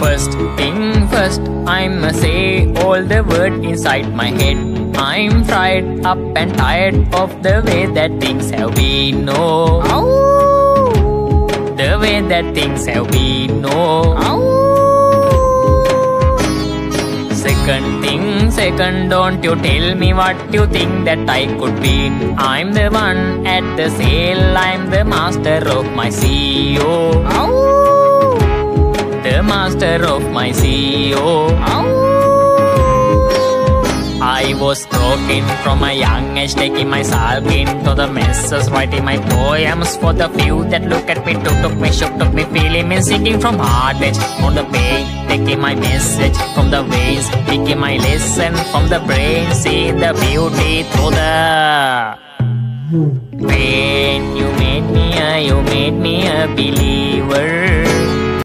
First thing first, I'ma say all the words inside my head. I'm fried up and tired of the way that things have been, no. The way that things have been, no. Second thing second, don't you tell me what you think that I could be. I'm the one at the sail, I'm the master of my CEO. The master of my CEO. I was broken from a young age, taking my sulk into the messes, writing my poems for the few that look at me, took me, shook, took me, feeling me, sinking from heart edge on the pain, taking my message from the veins, picking my lesson from the brain, seeing the beauty through the pain. You made me a believer.